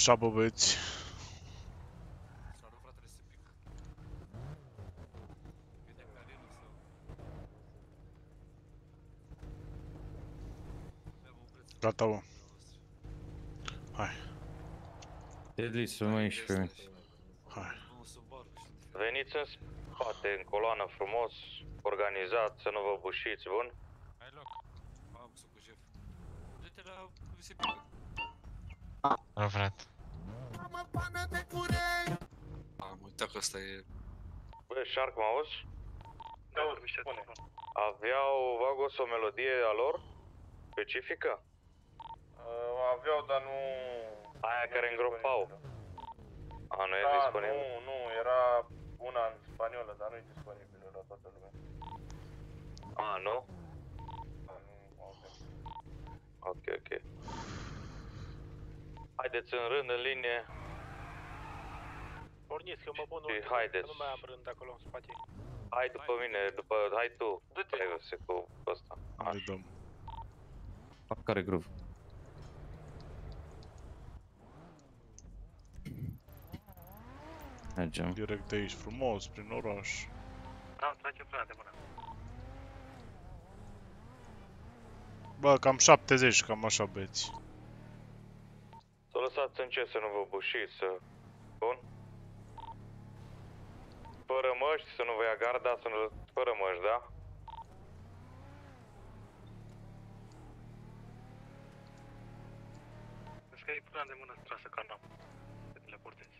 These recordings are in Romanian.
Așa, bă, băieți. Salut, fratele, se pică. Vedem pe arenă sau... Avem un preț. Gata, bă. Hai, Deadly, să mă ieși pe mine. hai. Nu, Subaru, știu de fel. Veniți în spate, în coloană frumos, organizat, să nu vă bușiți, bun? Ai loc. Am să cu șef. Du-te la... se pică. Da, frate. Am uitat că ăsta e... Bă, Shark, mă auzi? Da, urmiște, spune. Aveau Vagos o melodie a lor? Specifică? Aveau, dar nu... Aia care îngropau. A, nu e Da, disponibil? nu, era una în spaniolă, dar nu e disponibilă la toată lumea. A, nu? Da, nu avem. Ok, ok. Haideți în rând, în linie. Porniți, că mă pun Și haideți. nu mai am rând acolo în spate. Hai după mine, hai tu. Du-te. Hai cu ăsta. Hai, dăm. Care groove? Mergem. Direct de aici, frumos, prin oraș. Da, trage prea de mână. Bă, cam 70, cam așa, băieți. Să lăsați încet să nu vă bușiți, să... Bun? Fără măști, să nu vă ia garda, să nu... Fără măști, da? Deci că e prea de mână strasă ca n-am. Să le portezi.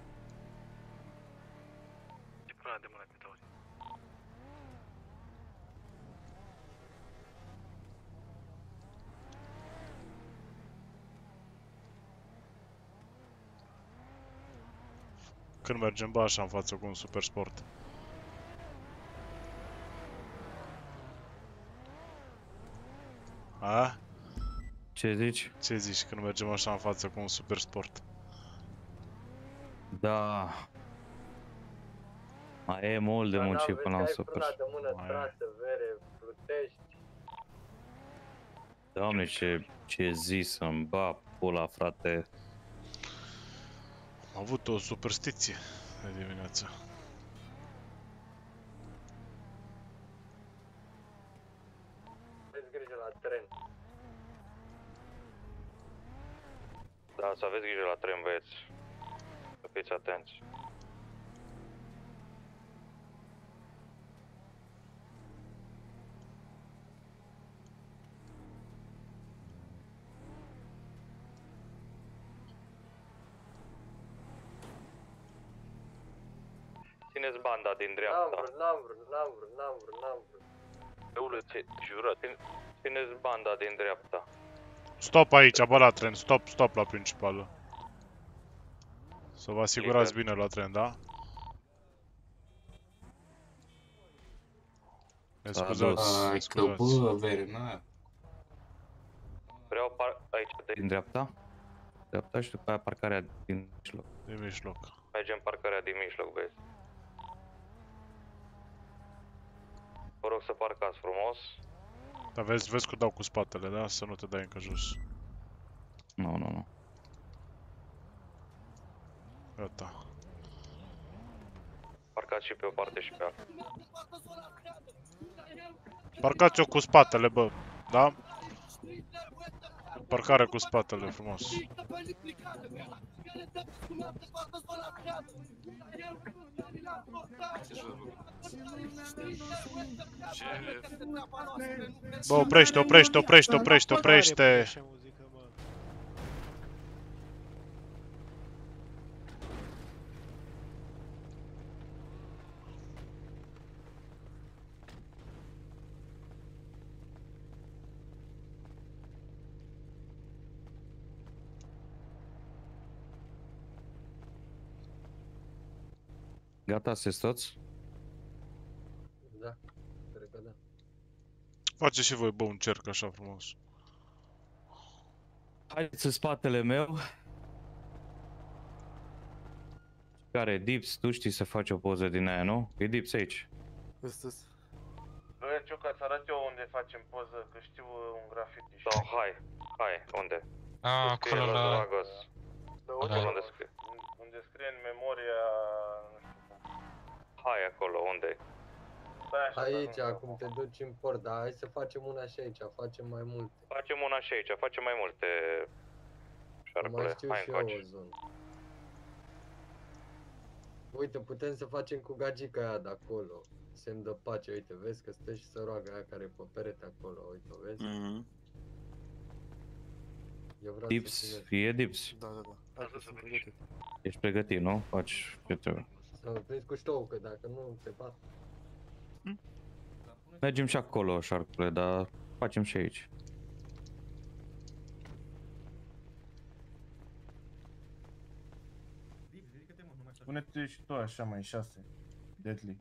E prea de mână câte ori. Când mergem, bă, așa în față cu un super sport. A? Ce zici? Ce zici când mergem așa în față cu un super sport? Da. Mai e mult de muncit până la un super. de mână Mai e. trasă, vere, plutești. Doamne, ce zi să-mi ba pula, frate. Am avut o superstiție de dimineață. Aveți grijă la tren. Da, să aveți grijă la tren, băieți. Să fiți atenți. Țineți banda din dreapta. N-am vrut. Eule, jurat. Țineți banda din dreapta. Stop aici, bă, la tren, stop la principală. Să vă asigurați Liber. bine la tren, da? Ne S-a scuzați, ne Că scuzați. bă, vere, n-aia. Vreau aici din dreapta. Dreapta și după aia parcarea din mijloc. De mijloc. Mergem parcarea din mijloc, băieți. Vă rog să parcați frumos. Dar vezi că dau cu spatele, da? Să nu te dai încă jos. Nu. Gata. Parcați și pe o parte și pe alta. Parcați-o cu spatele, bă, da? Parcare cu spatele, frumos. Șef. Bă, oprește! Gata, sunteți toți? Da, cred că da. Faceți și voi, bă, un cerc așa frumos. Haideți în spatele meu. Care, Dips, tu știi să faci o poză din aia, nu? E Dips aici. Bă, Cioca, să arăt eu unde facem poză, că știu un graffiti și... Sau hai, unde? A, acolo la... Acolo unde scrie. Unde scrie în memoria... Hai acolo, unde? Stai așa, Aici, dar nu- acum te duci în port, dar hai să facem una și aici, facem mai multe. Facem una și aici, facem mai multe. Mai Șarcule, știu hai și eu încoace. o zonă. Uite, putem să facem cu gagica aia de acolo. Semn de pace, uite, vezi că stă și să roagă aia care e pe perete acolo, uite, o vezi? Eu vreau să Dips, ținut. fie dips. Da, da, da. Hai că sunt pregătit. Ești pregătit, nu? Faci ce trebuie. Să-l prins cu ștou, că dacă nu se bat. Mergem și acolo, șarcule, dar facem și aici. Pune-te și tu așa mai 6. Deadly.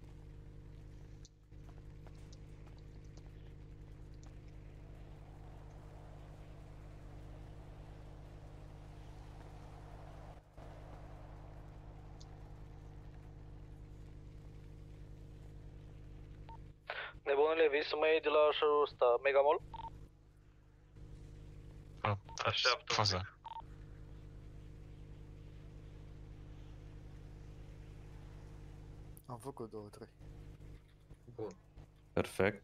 Nebunule, vii să mă iei de la show-ul ăsta, Megamall? Așteaptă. Faza. Am făcut 2-3. Bun. Perfect.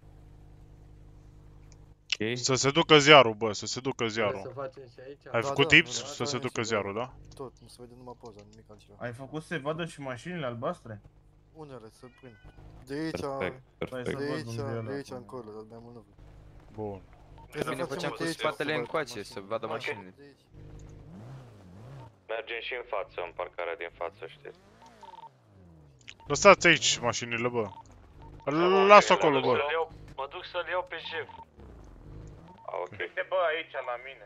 Ok. Să se ducă ziarul, bă, să se ducă Vrei să ziarul. facem și aici? Ai Da, făcut da, tips da, să da, se da, ducă și ziarul, da. da? Tot, nu se vede numai poza, nimic altceva. Ai făcut să vadă și mașinile albastre? Unele se prind. De aici, Perfect, perfect. Să văd unde e ăla de aici acolo. încolo, dar mai mult nu văd. Bun. Trebuie Bine să făceam facem cu de aici, spatele să văd încoace, mașinile. să vadă Ok. mașinile. De aici. Mergem și în față, în parcarea din față, știi? Lăsați aici mașinile, bă. Lasă acolo, bă. Mă duc să-l iau pe șef. A, ok. Uite, bă, aici la mine.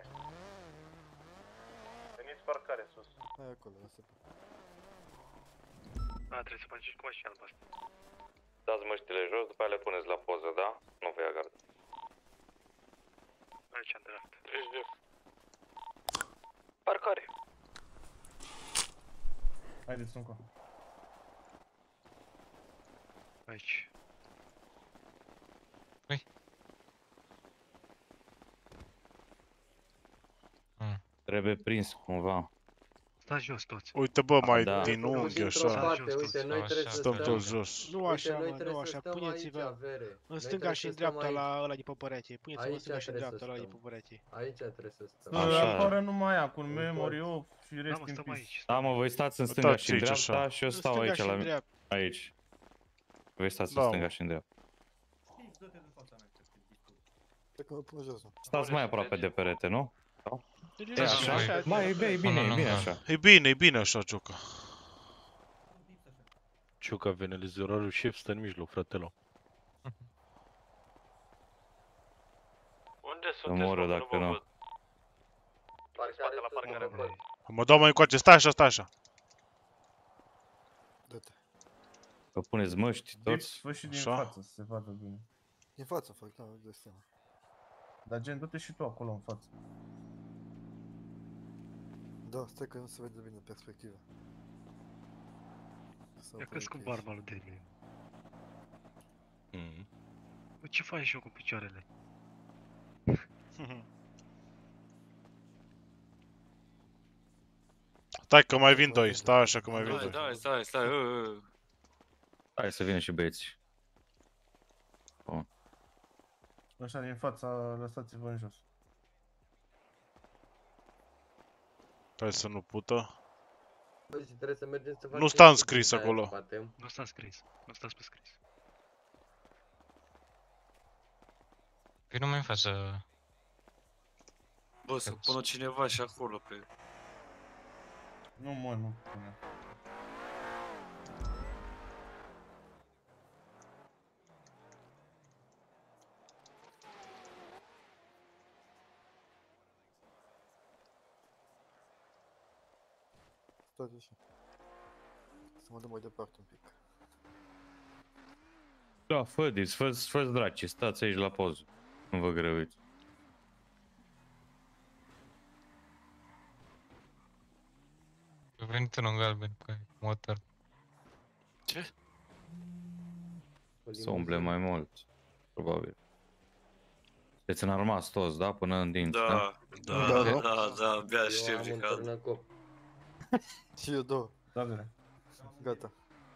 Veniți parcare sus. Hai acolo, lasă pe. Da, trebuie să faci și cu mașina albastră. Dați măștile jos, după aia le puneți la poză, da? Nu vă ia gardă. Aici, în dreapta. Treci de... Parcare. Haideți încă. Aici. Trebuie prins cumva. Stați jos toți. Uite, bă, mai Da. din unghi, Dintr-o așa. parte, uite, noi Așa, trebuie să Stăm stăm... toți jos. Nu Uite, așa, noi mă, trebuie nu să așa, stăm puneți-vă aici, Vere. în Noi stânga trebuie și să în stăm dreapta aici. la ăla de pe perete. Puneți-vă în Aici stânga și în trebuie dreapta să la ăla de stăm. pe perete. Aici trebuie să stăm. Așa. Apără numai aia cu În memory colț. off și rest in peace. Da, mă, voi stați în stânga Uitați și în aici, dreapta așa. și eu În stau stânga aici, și la în dreapta. aici. Voi stați Da, în mă. stânga și în dreapta. Cred că mă pun jos, mă. Stați mai aproape de perete, nu? E Așa, așa? Mai, e bine, e bine așa. E bine așa, Cioca. Ciuca vine de zerarul șef, stă în mijloc, fratelo. Unde sunteți, Omoră dacă nu. Parcare sus, mă, pe colț. Mă dau mai încoace, stai așa, stai așa. Dă-te. Vă puneți măști Dips, toți. fă și din Așa. față să se vadă bine. Din față fac, da, de seama. Dar gen, du-te și tu acolo în față. Da, stai că nu se vede bine perspectiva. Ia crezi cu barba lui Deli. Bă, ce faci eu cu picioarele? Stai că mai vin doi, stai așa că mai vin doi. Stai. Hai să vină și băieți. Așa din fața, lăsați-vă în jos. Hai să nu pută. Băi, și trebuie să mergem să facem... Nu sta și înscris aia să acolo. batem. Nu stați scris, nu stați pe scris. Păi nu mai față... Bă, să pună cineva și acolo pe... Nu mă, nu pune. Stai așa. Să mă duc mai departe un pic. Da, fă dis, fă draci, stați aici la poză. Nu vă grăbiți. A venit unul galben cu motor. Să umble mai mult. Probabil. Sunteți înarmați toți, da? Până în dinți, da? Da, abia Eu aștept am de un cald. târnăcop. Și eu două. Da, bine. Gata.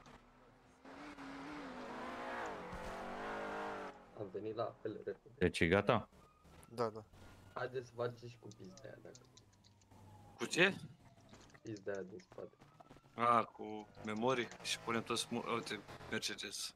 Am venit la apel repede. Deci e gata? Da, da. Haideți să faceți și cu pizda aia, dacă Cu ce? pizda aia din spate. Cu memorii și punem toți, uite, Mercedes.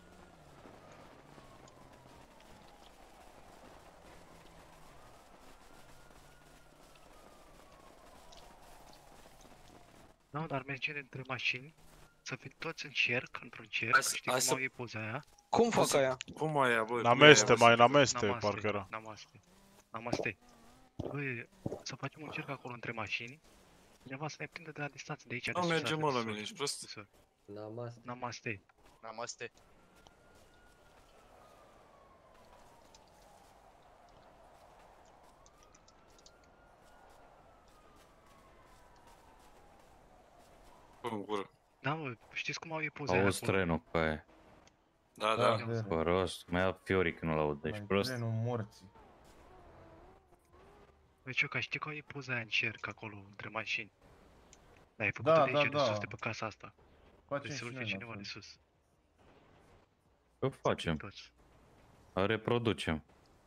Nu, dar mergem între mașini, să fim toți în cerc, într-un cerc, Hai să- știi hai cum să- au ei poza aia? Cum fac aia? Cum aia, bă? Nameste, Cum e aia, bă? nameste, parcă era. Namaste. Băi, să facem un cerc acolo între mașini, cineva să ne prindă de la distanță, de aici, de Nu sus, merge, așa, mă, de la sus, mine, ești prost? de sus. Namaste. Namaste. Namaste. Bă, în gură. Da, mă, știți cum au ei poza aia Auzi acolo? trenul cu aia. Da, Da, da. vere. Fă rost, mai ia Fiori când nu-l aud, deci Mai prost. trenul morții. Băi, Cioca, știi că au ei poza aia în cerc acolo, între mașini? Da, ai Da, făcut-o de da, aici, de da. sus, de pe casa asta. Facem Deci și se urce noi la cineva fel. de sus. Că facem, Toți. reproducem.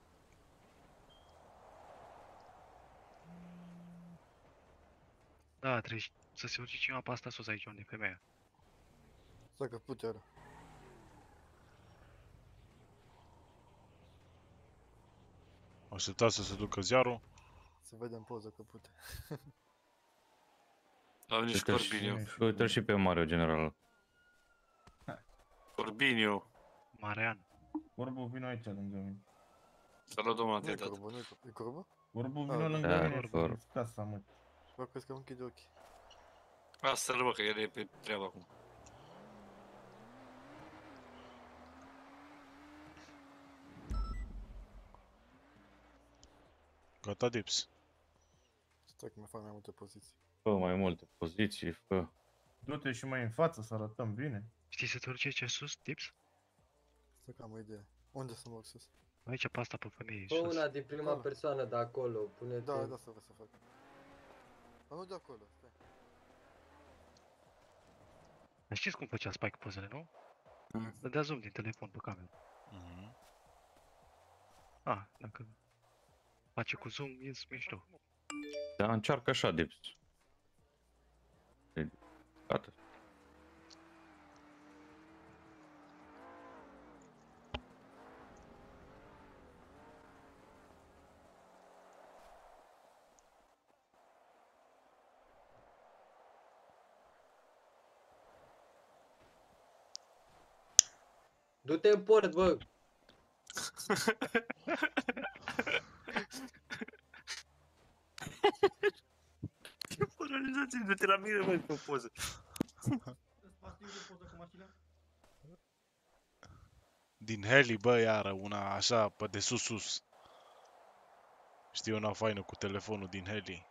Da, trebuie să se urce cineva pe asta sus aici, unde e femeia. Stai că putere. Așteptați să se ducă ziarul. Să vedem poza că pute. Am nici Uite-l și- Corbiniu. Uite-l și pe Mario General. Corbiniu. Marian. Corbu, vino aici lângă mine. Salut, domnul Nu e atentat. corbă, nu e corbă. E corbă? Corbu, Ah, vino lângă da, mine, Corbu. să casa, mă. Și fac crezi că închide ochii. Asta-l, bă, că el e pe treabă acum. Gata, Dips. Stai că mi fac mai multe poziții. Fă mai multe poziții, fă. Du-te și mai în față să arătăm bine. Știi să te urci aici sus, tips? Stai că am o idee. Unde să mă urc sus? Aici pe asta pe femeie, Fă sus. una din prima Ah. persoană de acolo, pune-te... Da, da, să văd să fac. Dar nu de acolo, stai. Dar știți cum făcea Spike pozele, nu? Mhm. Dădea zoom din telefon pe cameră. Mhm. Dacă face cu zoom, ies mișto. Dar încearcă așa, Dips. Gata. Du-te în port, bă! Ce organizație, du-te la mine, măi, pe poză. Din heli, bă, iară, una așa, pe de sus. Știi, una faină cu telefonul din heli.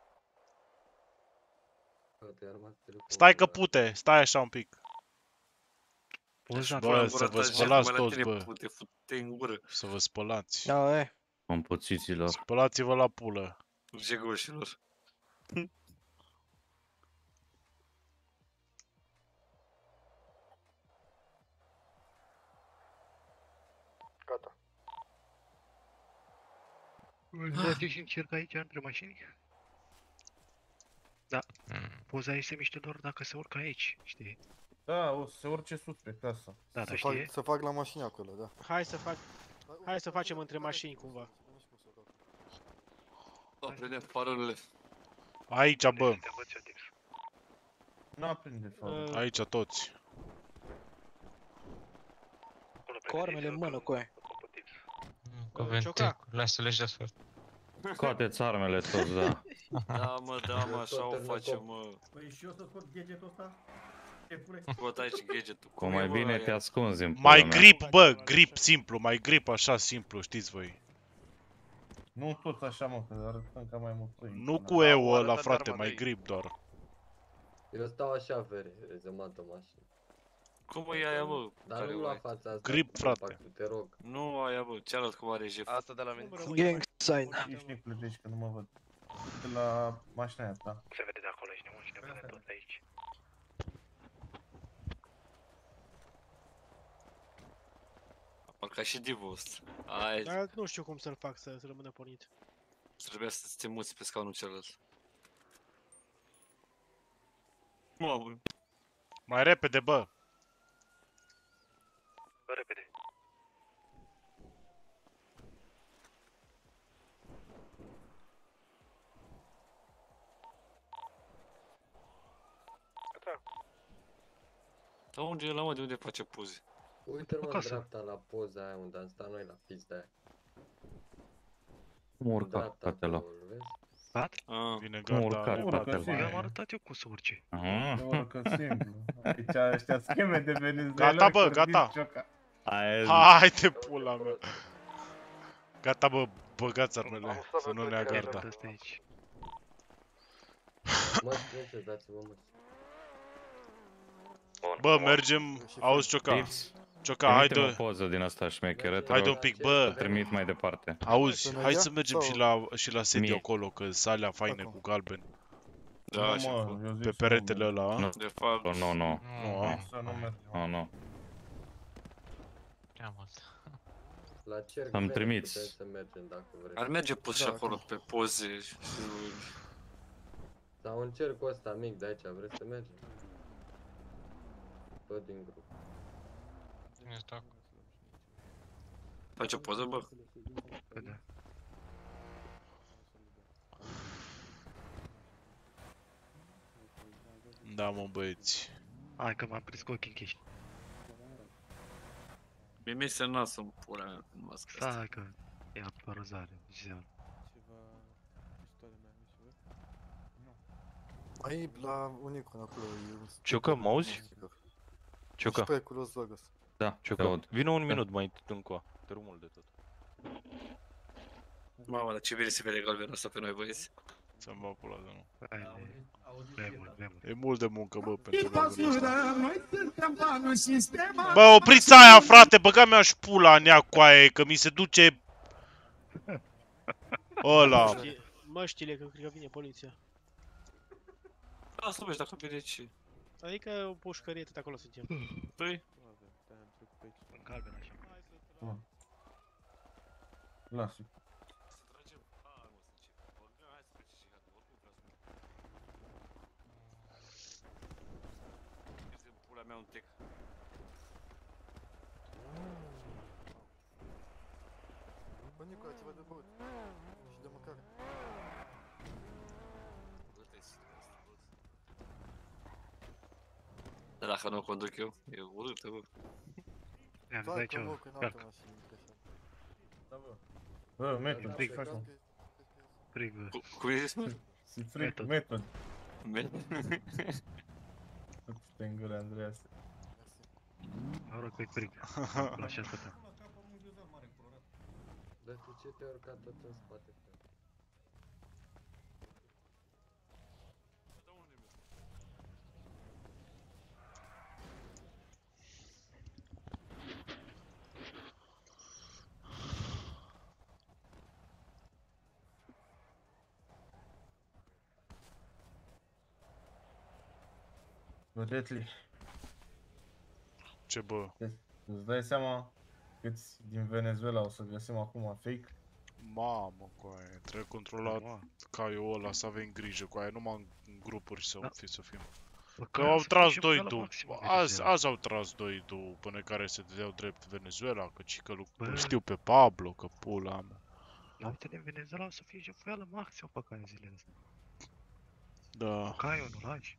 Te-ai armat telefonul. Stai că pute, stai așa un pic. Poza Bă, Pula în să gura vă ta, spălați Jeff, mai la toți, tine, bă. pute, fute în gură. Să vă spălați. Da, e. Compozițiilor. Spălați-vă la pulă. Jegoșilor. Gata. Poate și încerc aici, între mașini? Da, poza este mișto doar dacă se urcă aici, știi? Da, o să se urce sus pe casă. Da, Să dar fac, știi? să fac la mașini acolo, da. Hai să facem între mașini cumva. Da, prindem farele. Aici, bă, Nu aprinde farul. aici toți. Cu armele în mână, coaie. Cuvinte, lasă-le și de Scoateți armele toți, da. Da, mă, Eu așa tot o în facem, locul. mă. Păi și eu să scot gadgetul ăsta? Scot aici gadgetul. Cum mai bine te ascunzi în Mai pula mea. grip, bă, grip simplu, mai grip așa simplu, știți voi. Nu toți așa, mă, că arătăm ca mai mult. Nu cu EU ăla, frate, mai grip doar. Eu stau așa, vere, rezemat în mașină. Cum e aia, bă? Dar Care nu o la ai? fața asta. Grip, cu frate. compactul, te rog. Nu aia, bă, cealaltă cum are Jeff. Asta de la mine. Gang sign. Ești neclădești că nu mă văd. De la mașina aia ta. Se vede de acolo, ești nebun și nebun. ca și divul ăsta. Ai, Dar nu știu cum să-l fac să rămână pornit. trebuia să te muți pe scaunul celălalt. Mamă, Mai repede, bă! Bă, repede. Gata. dar unde e la mă? De unde face poze? Uite-l mă în Acasă. dreapta la poza aia unde am stat noi la pista aia. Cum În urca dreapta fratele? acolo, îl vezi? Bat? Ah, Vine Cum gata, urca are urcă, battle zi. Eu am mai... arătat eu cum să urce. Aha. Urcă simplu. Aici ăștia scheme de Venezuela. Gata, bă, Cordin gata. Cioca. Aia Haide, pula mea! Gata, bă, băgați armele, să nu ne ia garda. Iartă ăsta aici. Mă, strângeți, dați-vă mă. Bă, mergem... Auzi, Cioca? Lips. Cioca, Trimite-mi o haide... poză din asta șmecheră, te Haide rog. un pic, bă! Trimit mai departe. Auzi, Să hai mergem? să mergem și la sediu Mie. acolo, că sunt alea faine Acum. cu galben. da, Nu, așa mă, fă. eu zic Pe să peretele nu ăla, a? Nu. De fapt, Oh, nu, nu. Nu, a? mergem. Să nu mergem. Nu, nu. Ce-am asta? La cerc Să-mi verde trimiți. putem să mergem dacă vreți. ar merge pus și Da, acolo pe poze și... Sau în cercul ăsta mic de aici, vreți să mergem? Tot din grup. Cine stă acolo? Faci o poză, bă? Bă, da. Da, mă, băieți. Hai că m-am prins cu ochii închiși. Mie mi se nasă în pula mea în masca asta. Stai că ia părăzare, ziua. Mai la Unicron acolo. e un Ciucă, spray mă auzi? sigur. Ciucă, Spray cu Los Vegas. Da, te Ciucă, aud. vină un minut mai încoa. Te rog mult de tot. Mamă, dar ce bine se vede galbenul ăsta pe noi, băieți. Să-mi bag pula de nu. Vremuri. E mult de muncă, bă, pentru galbenul ăsta. Bă, opriți aia, frate, băga mea și pula în ea cu aia, că mi se duce... Ăla. Măștile, că cred că vine poliția. Da, să vezi dacă vede ce. Adică o pușcărie, tot acolo suntem. Păi, În galben așa. Lasă. să tragem. Ah, nu, să începem. Oricum, hai să plece și gata, oricum vreau să merg. Este în pula mea un tec. Bă, Nicu, ceva de băut. Și de mâncare. Dă-te ăsta, bă. Dar dacă nu o conduc eu, e urâtă, bă. Ia, îți Stai dai că ceva. mă, că în Calc, altă mașină. că așa. Da, bă. Bă, metod. Un pic. Faci mă. prig, bă. Cum e zis? Si fric, Metod. metod. Me- Te în gură, Andreas. Mă rog că-i prig. La și asta ta. Dar de ce te-ai urcat tot în spate? frate? Bă, Detley, Ce, bă? îți dai seama câți din Venezuela o să găsim acum fake? Mamă, cu aia, trebuie controlat caiul ăla, să avem grijă cu aia, numai în grupuri să Da. fim. Bă, Că care au să tras facem doi pe la du. maxim în Azi Venezuela? au tras doi du până care se dădeau drept Venezuela, că cică Bă. îl știu pe Pablo, că pula mea. La uite de Venezuela o să fie jefuială maxim pe care zilele astea. Da, Caiul nu lași.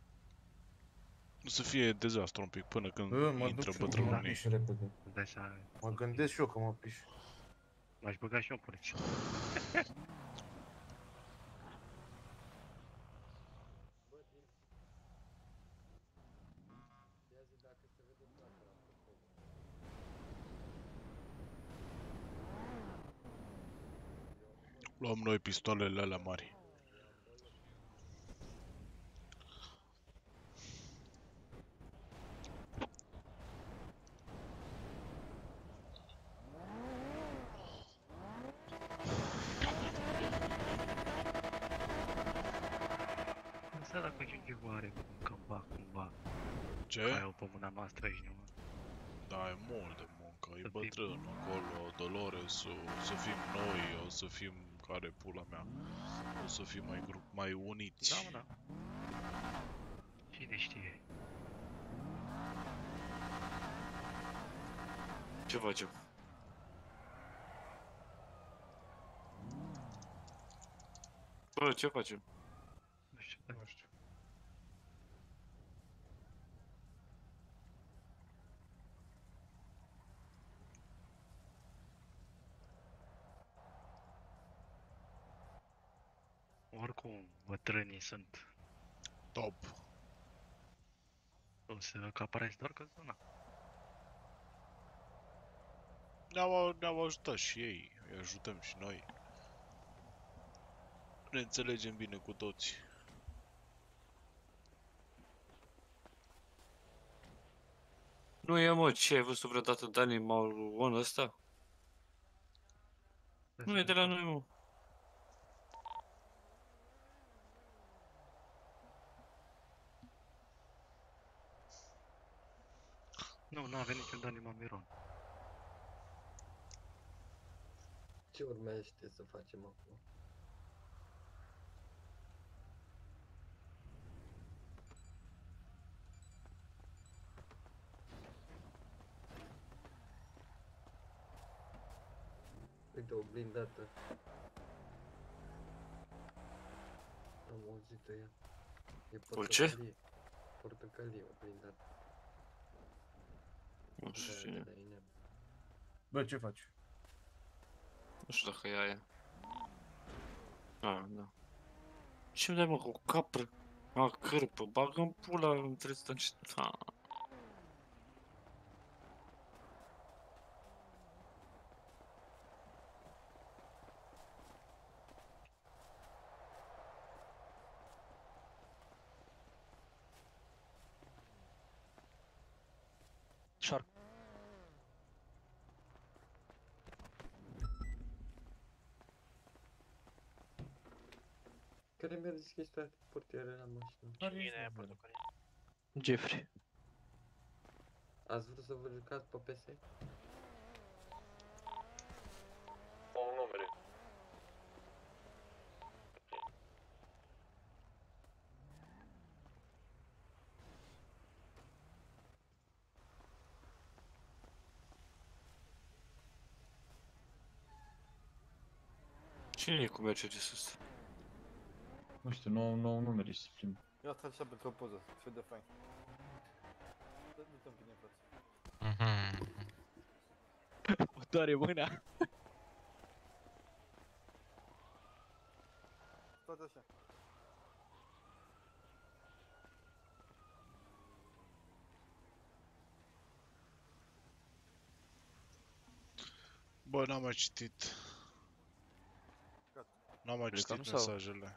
o să fie dezastru un pic până când Bă, mă intră duc și eu, mă bătrânii. piș repede. Îți dai seama. Mă gândesc și eu că mă piș. M-aș băga și eu în poliție. Ia zi dacă se vede placa la popor. Luăm noi pistoalele alea mari. Nu știu dacă ajunge oare cu un cambac cumva. Ce? Caiul pe mâna noastră aici, nu? Da, e mult de muncă Păi bătrân acolo, Dolores, o să fim noi, o să fim care pula mea. O să fim mai uniți. Da, mă, da. Cine știe? Ce facem? Bă, ce facem? Nu știu. Oricum, bătrânii sunt. Top. O să acaparați doar că zona. Ne-au ajutat și ei, îi ajutăm și noi. Ne înțelegem bine cu toți. Nu e, mă, ce ai văzut vreodată Dani Maruon ăsta? Nu e de la noi, mă. Nu, nu a venit niciun Dani Mamiron. Ce urmează să facem acum? Uite, o blindată. Am auzit-o ea. E O ce? portocalie. Portocalie, o blindată. Nu știu cine. Bă, ce faci? Nu știu dacă e aia. Ah, da. Ce-mi dai, mă, cu o capră? A, cârpă, bagă-mi pula între ăsta niște... Shark. Care mi-a deschis toate portierele la mașină? Cine e portocalie? Jeffrey. Ați vrut să vă jucați pe PS? Un numere. Cine e cu Mercedes ăsta? Nu știu, nou numere și se plimbă. Ia stai așa pentru o poză, fiu de fain. Dă-te un pic în față. Mă doare mâna. Stați așa. Bă, n-am mai citit. N-am mai Plecăm citit sau? mesajele.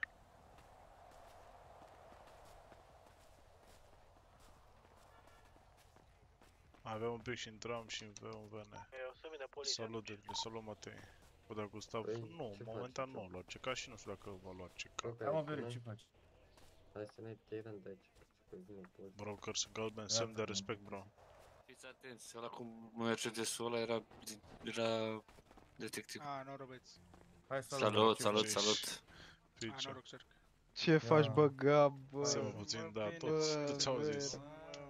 Aveam un pic și intram și pe un VN. O să vină poliția. Salut Matei. Bă, dar Gustav, Păi, nu, ce momentan faci, nu a ce? luat CK și nu știu dacă va lua CK. Am avere, ce faci? Hai să ne tirăm de aici, că vine poliția. Bro, că sunt galben, semn de respect, bro. Fiți atenți, ăla cu Mercedesul ăla era detectiv. A, noroc, băieți. Hai, Salut, ce salut, faci? salut. A, Fice. noroc, cerc. Ce faci, Da. bă, Gab, bă? Seamă puțin, da, toți au zis.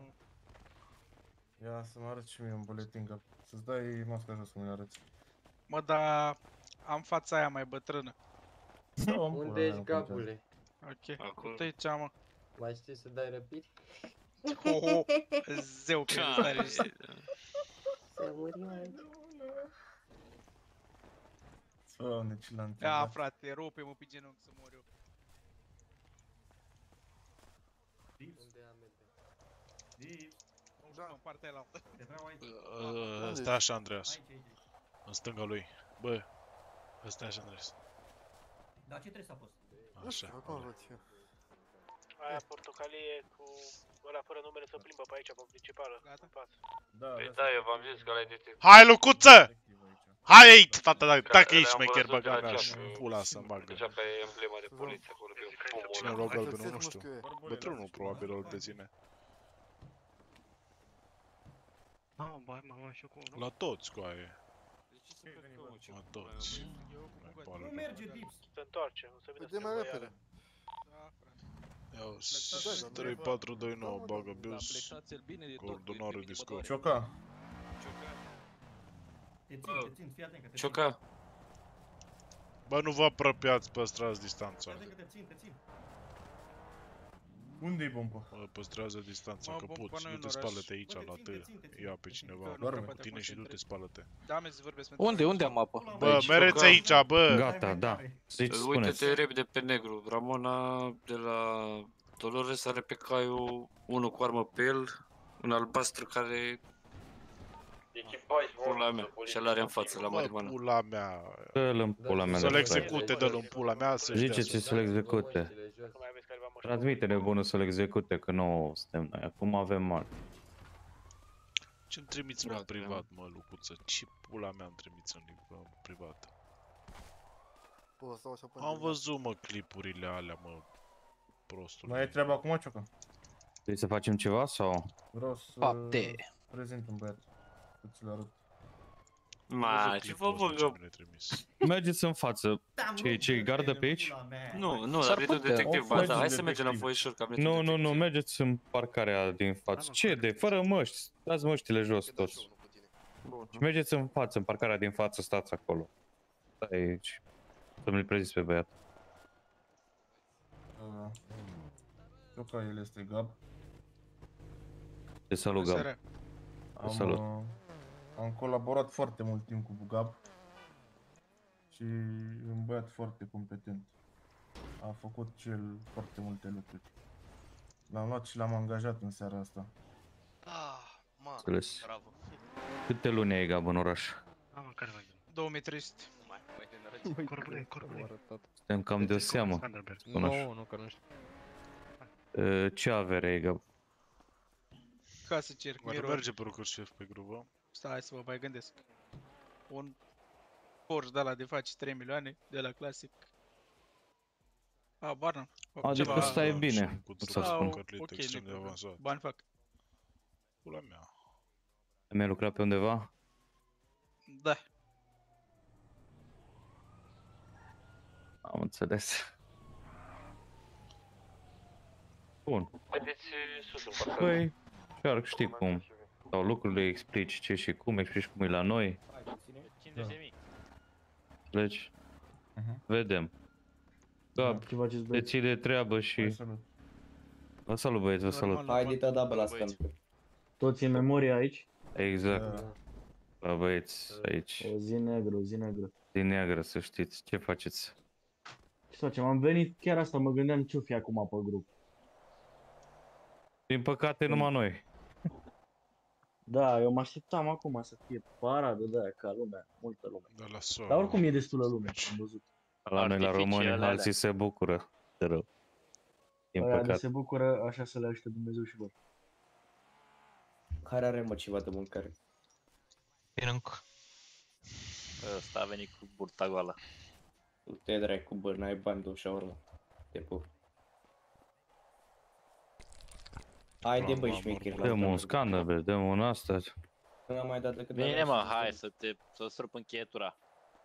Ia să mă arăt și mie un buletin, că să-ți dai masca jos să mi arăți. Mă, dar am fața aia mai bătrână. Unde ești, Gabule? Ok, Acolo. tot aici, mă. Mai știi să dai răpiri? Ho, zeu că e tare. Să murim aici. Doamne, ce l-am Da, întâmplat. frate, rupe-mă pe genunchi să mor eu. Unde am mete? Nu știu, în partea aia. Stai așa, Andreas. În stânga lui. Bă, ăsta e așa, Andreas. Da, ce trebuie să apăs? Așa. Acum văd eu. Aia portocalie cu ăla fără numere să plimbă pe aici, pe principală. Gata? Da, Păi da, eu v-am zis că ăla e detectiv. Hai, Lucuță! Hai aici, fata, dacă ești Le-am șmecher, văzut băga de mea la și ceapă. pula să-mi bagă. Deja pe emblema de poliție acolo, pe pomul Cine ăla. rog Hai să galbenul, nu țin, știu. e. Bătrânul probabil îl deține. Mamă, bai, mă, și eu cu unul. La toți, coaie. De ce să plecăm, mă, ce La probleme toți. avem? Mai pare Nu rău. merge, Dips. Se întoarce, o să vină Păi de mai să-i repede. Iau, Plexați-l, 3, 4, 2, 9, bagă bios. Plexați-l bine de tot, că Coordonare pe mine mă Discord. doare. Cioca. Te țin, fii atent că te țin. Cioca, Bă, nu vă apropiați, păstrați distanța. Fii atent că te țin. Unde-i bomba? Bă, păstrează distanța, Mă, că bomba poți. nu e în Du-te, oraș. spală-te aici, Bă, la te T. țin. Ia pe cineva Că cu Doarme. tine și du-te, spală-te. Da, mergi să vorbesc pentru unde am apă? Bă, mereți aici, bă! Gata, da. Zici, spuneți. Uite-te repede pe negru. Ramona de la Dolores are pe caiu unul cu armă pe el, un albastru care pula mea și ăla are în față la Bă, marihuana. pula mea. Dă-l în pula mea Să-l de stai. execute, dă-l în pula mea, să-și dea Ziceți să-l execute. Dacă mai aveți careva moș. Transmite-ne bunul să-l execute, că nu suntem noi. Acum avem mari. Ce-mi trimiți, mă, în privat, mă, Lucuță? Ce pula mea îmi trimiți în privat? Pot să stau așa până Am dimineața. văzut, mă, clipurile alea, mă, prostul. Mai e treaba acum, Cioca? Vrei să facem ceva sau? Vreau să Fapte. prezint un băiat. Să ți-l arăt. Ma, ce vă băgă? Mergeți în față. Cei gardă pe aici? Nu, dar tu detectiv, ba da, hai să mergem la foișor, că am venit Nu, mergeți în parcarea din față. Ce de? Fără măști. Dați măștile jos toți. Și mergeți în față, în parcarea din față, stați acolo. Stai aici. Să mi-l preziți pe băiat. Cioca, el este Gab. Te salut, Gab. Salut. Am colaborat foarte mult timp cu Gab. Și e un băiat foarte competent. A făcut și el foarte multe lucruri. L-am luat și l-am angajat în seara asta. Înțeles. Câte luni ai, Gab, în oraș? Mamă, care mai 2300. Corbule. Suntem cam de seamă. Nu, că nu știu. Ce avere ai, Gab? Ca să cerc Oare mirror. merge pe șef pe grupă? Stai să vă mai gândesc. Un Porsche de la de faci 3 milioane, de la clasic. Barna. Adică ăsta e bine, să spun. Ok, nu-i problemă. Bani fac. Pula mea. Mi-a lucrat pe undeva? Da. Am înțeles. Bun. Haideți sus în parcare. Păi, Shark, știi cum. Sau lucrurile explici ce și cum, explici cum e la noi. 50.000. Deci, vedem. Gab, te ții de treabă și... Vă salut, băieți, vă salut. Haide, da, la scan. Toți în memorie aici? Exact. Bă, băieți, aici. O zi negru. Din neagră, să știți. Ce faceți? Ce facem? Am venit chiar asta, mă gândeam ce-o fi acum pe grup. Din păcate, numai noi. Da, eu mă așteptam acum să fie paradă de aia, ca lumea, multă lume. De la sol. Dar oricum e destulă lume, am văzut. La noi, la români, alții se bucură. De rău. Din Aia de păcate. se bucură, așa să le ajute Dumnezeu și vor. Care are, mă, ceva de mâncare? Bine încă. Ăsta a venit cu burta goală. Te drag cu bă, n-ai bani de o șaurmă. Te pup. Haide, băi, șmecher. Dăm un scandal, dăm un asta. Nu am mai dat decât... Bine, mă, hai să strup încheietura.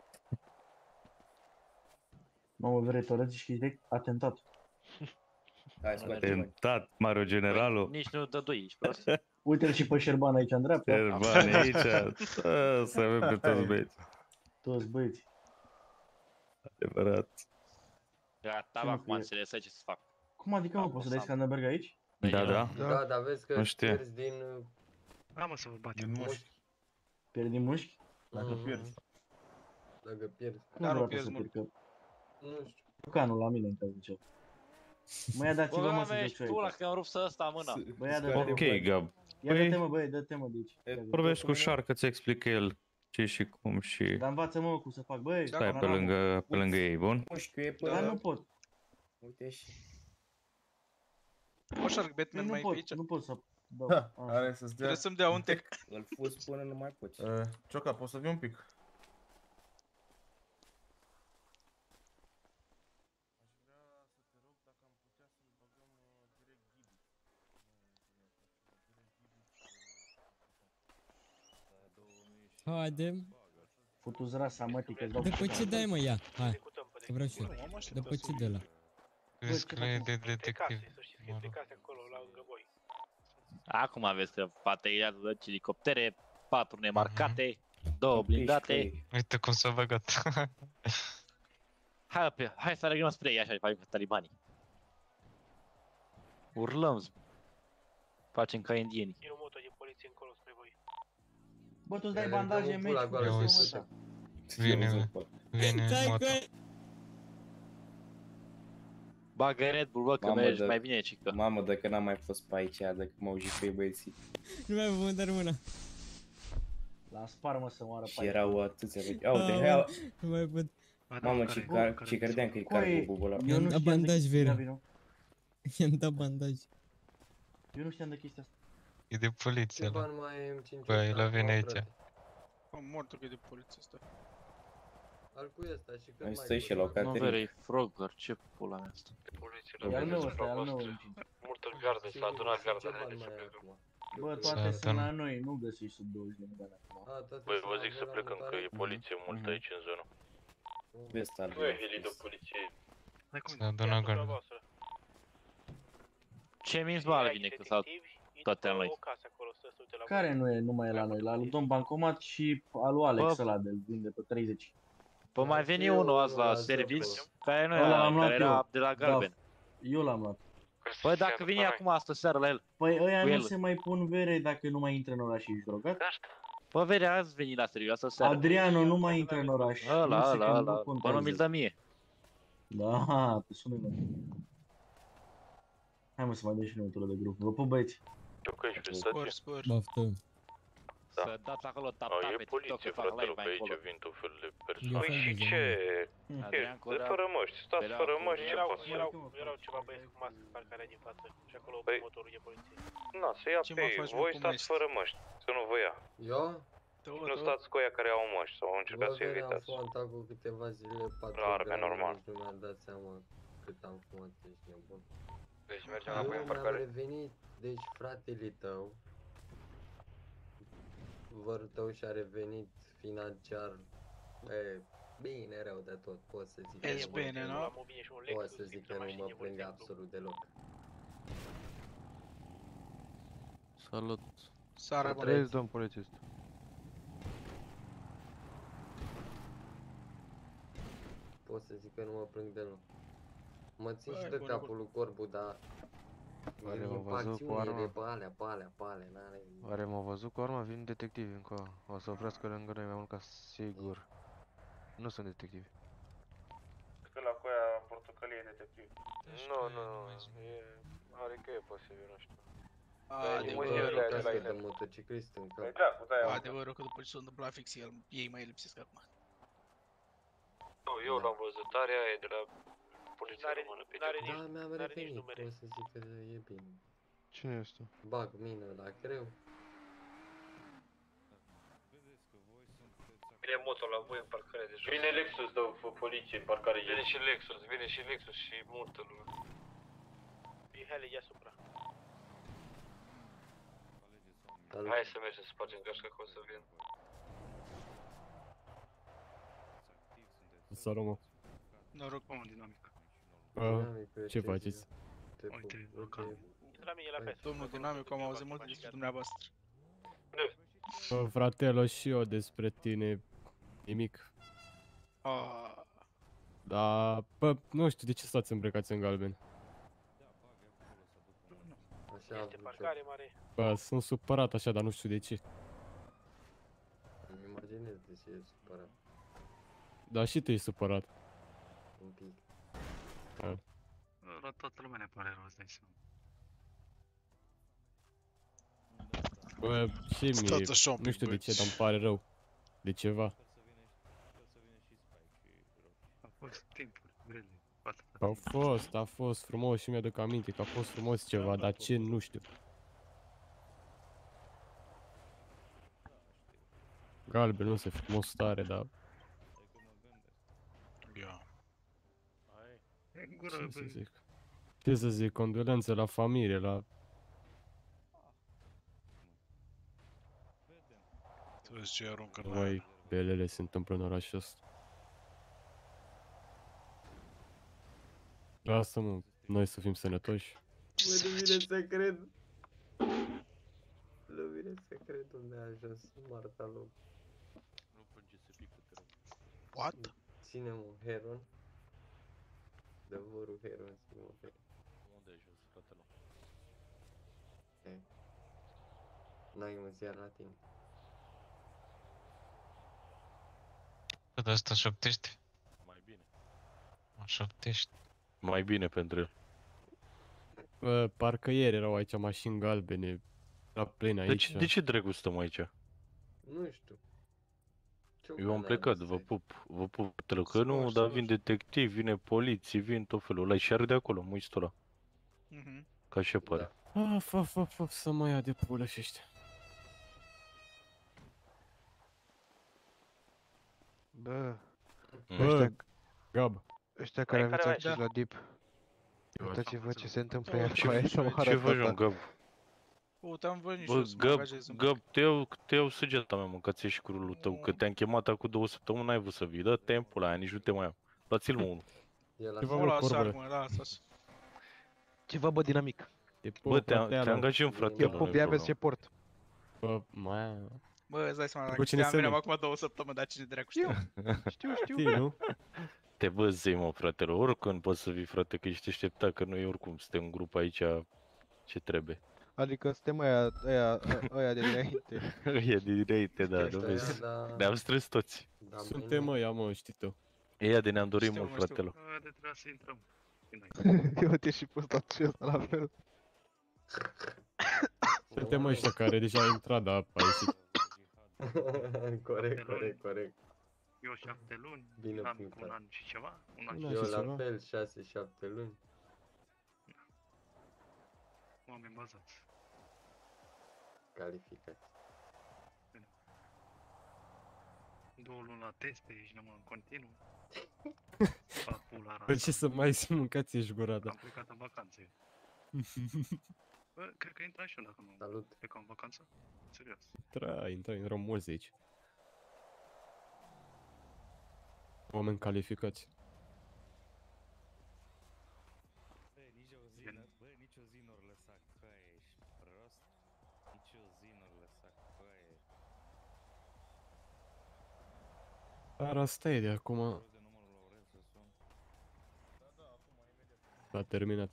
Mamă, vrei, tu arăți și direct atentat. Hai, scoate Atentat, Mario Generalul. Nici nu dă doi, ești prost. Uite-l și pe Șerban aici, în dreapta. Șerban aici. Să avem pe toți băieți. Toți băieți. Adevărat. Gata, acum înțeles ce să fac. Cum adică, mă, poți să dai Scanderberg aici? Da. Da, dar vezi că Nu știu. pierzi din... Da, mă, să vă batem. Din mușchi. Pierzi din mușchi? Dacă pierzi. Dacă pierzi. Dar nu vreau pierzi să mult. pierd, că... Nu știu. Canul la mine în caz de ce. Mă, ia dați-vă, mă, să joc și tu la aici. că îmi rup să ăsta mâna. Bă, ia dă-te, Ok, Gab. Ia dă-te, mă, băi, dă-te, mă, de aici. Vorbești cu Shark, că ți explică el ce și cum și... Dar învață-mă cum să fac, băi. Stai pe lângă ei, bun? Dar nu pot. Uite și... O Shark Batman mai e pe aici? Nu pot să dau. Da, are să-ți dea... Trebuie să-mi dea un tec. Îl fus până nu mai poți. Cioca, poți să vii un pic? Haide. Futu-ți rasa, mătii, că-ți dau După ce dai, mă, ia. Hai. Că vreau și eu. După ce dă la. Vezi că e de detectiv. Acum aveți că patruiază de elicoptere, 4 nemarcate, 2 blindate. Uite cum s-a băgat. Hai să alergăm spre ei, așa, facem ca talibanii. Urlăm. Facem ca indieni. E o moto de poliție încolo spre voi. Bă, tu-ți dai bandaje meci, bă, Vine moto. Bagă Red Bull, bă, că mergi mai bine, cică. Mamă, dacă n-am mai fost pe aici, dacă m-au jit pe băieții. Nu mai vă dar mâna. La spar, mă, să moară pe Și erau atâția vechi. Aute, nu mai văd. Mamă, ce credeam că e cargo bubul ăla. I-am dat bandaj, Vera. I-am dat bandaj. Eu nu știam de chestia asta. E de poliție ăla. M5. Bă, el vine aici. Am mort că e de poliție ăsta. Al cui ăsta și când Mai stai și la o Nu, caterie. Vera, e Frogger, ce pula mea asta. E al meu ăsta, e al meu. Multă gardă, s-a adunat garda înainte să plecăm. Bă, toate sunt la noi, nu găsești sub 20 de medalii acum. Băi, vă zic să plecăm că e poliție multă aici în zonă. Vezi, Albi. Nu e heli de poliție. S-a adunat garda. Ce minți, bă, Alvine, că s-au toate la noi? Care nu mai e la noi? La lui Domn Bancomat și al lui Alex ăla de vinde pe 30. Păi mai veni unul azi la service, care nu Ăla era, l-am luat care era eu. de la Galben. Eu l-am luat. Băi, dacă vine acum astă seară la el. Păi ăia cu nu el. se mai pun vere dacă nu mai intră în oraș și ești drogat? Bă, vede, azi veni la serviciu, astă seară. Adriano nu mai intră în oraș. Ăla, Nu bă, nu contează. mi-l dă mie. Da, te sună. Hai mă să mai dăm și noi o tură de grup. Vă pup, băieți. Spor. Baftă. Să dați acolo tap-tap pe TikTok că fac live mai acolo. Vin tot felul de Eu persoane. fac Și deja, ce? Adrian Corea. Fără măști, stați fără măști, ce fac? Erau ceva băieți cu mască parcarea din față și acolo motorul de poliție. Na, să ia Ce pe mă ei, faci, mă, voi cum stați ești? fără măști, să nu vă ia. Eu? Nu stați cu aia care au măști sau încercați Bă, să am evitați. fumat acum câteva zile 4 La arme, grame, normal. nici nu mi-am dat seama cât am fumat, ești nebun. Deci mergem Eu înapoi în mi-am parcare. revenit, deci fratele tău, vărul tău și-a revenit financiar, bine rău de tot, pot să zic. Ești bine, nu? Pot să zic că nu mă plâng absolut deloc. Salut. Sara, bă. Trăiesc, domn polițist. Pot să zic că nu mă plâng deloc. Mă țin și Băi, de bun, capul lui Corbu, dar Oare m-a e văzut cu acțiunile arma? pe alea, n-are... Oare m-a văzut cu arma? Vin detectivi încă. O să oprească lângă noi mai mult ca sigur. Nu sunt detectivi. Că la coaia portocalie detectiv. Nu, are că e posibil, nu știu. Adevărul de motociclist în cap. Adevărul că după ce s-a întâmplat fix el, ei mai lipsesc acum. Nu, eu l-am văzut, are aia de la poliția română pe Da, mi-am revenit, pot să zic că e bine. Cine este? Bag mină la greu. Vine motor la voi în parcare de jos. Vine Lexus de poliție în parcare. Vine și Lexus și multă lume. E heli deasupra. Hai să mergem să spargem gașca că o să vin. Salut, mă. Noroc, mă, dinamic. Ce faceți? Uite, local. La mine la fest. Domnul dinamic, am auzit multe despre dumneavoastră. Fratelo, și eu despre tine nimic. Da, bă, nu știu de ce stați îmbrăcați în galben. Este parcare mare. Bă, sunt supărat așa, dar nu știu de ce. Îmi imaginez de ce e supărat. Dar și tu ești supărat. Un pic. La toată lumea ne pare rău, îți dai seama. Bă, și mie, nu știu de ce, dar îmi pare rău. De ceva. A fost timpuri grele. A fost frumos și mi-aduc aminte că a fost frumos ceva, dar ce, nu știu. Galben nu se frumos tare, dar... Ce să zic? Ce să zic, condolențe la familie, la... vezi ce aruncă în Mai belele se întâmplă în orașul ăsta. Lasă mă, noi să fim sănătoși. Bă, nu vine să cred. Nu vine să cred unde a ajuns Marta Loc. Nu plânge să pică, te rog. What? Ține-mă, Heron. Dăvorul Heron, ține-mă, Heron. Unde ai ajuns, fratelor? N-ai un ziar la tine. Tot asta șoptește. Mai bine. Mă șoptește. Mai bine pentru el. Bă, parcă ieri erau aici mașini galbene la plin aici. De ce dracu stăm aici? Nu știu. Eu am plecat, vă pup tălăcănul, dar vin detectiv, vine poliție, vin tot felul. Ăla-i și are de acolo, mă uiți ăla. Ca așa pare. Of, să mă ia de pulă și ăștia. Bă, Gab. Ăștia care aveți acces la DIP. Uitați-vă ce se întâmplă aici. Ce faci, Gab? Te-am văzut Bă, Gab, te iau săgeata mea, mâncați și curul tău, că te-am chemat acum 2 săptămâni, n-ai vrut să vii, dă timpul aia, nici nu te mai iau. Dați-l mă unul. Ceva, bă, dinamic. Bă, te angajăm, fratelor. Eu pe aveți ce port. Bă, îți dai seama, dacă te-am venit acum 2 săptămâni, dar cine dracu știu? Știu, nu? Te văzui, mă, fratele, oricând poți să vii, frate, că ești așteptat, că noi oricum suntem în grup aici, ce trebuie. Adică suntem ăia de dinainte. Ăia de dinainte, da, nu vezi? Ne-am strâns toți. Suntem ăia, mă, știi tu. Ăia de ne-am dorit mult, fratelor. Ăia de trebuia să intrăm. Eu te și pus acest la fel. Suntem ăștia care deja a intrat, dar a ieșit. Corect. Eu 7 luni, Bine am punctat. cu un an și ceva. Eu la fel, 6-7 luni. Oameni bazați. Calificați. 2 luni la teste, ești numai în continuu. Păi ce să mai zi, mâncați ești gura, da. Am plecat în vacanțe. Bă, cred că intra și eu dacă nu. Salut. Plecam în vacanță? Serios. Intra, erau mulți aici. Oameni calificați. Nici o zi nu-or lăsa căie, ești prost? Nici o zi nu-or lăsa căie. Dar asta e de acum. S-a terminat.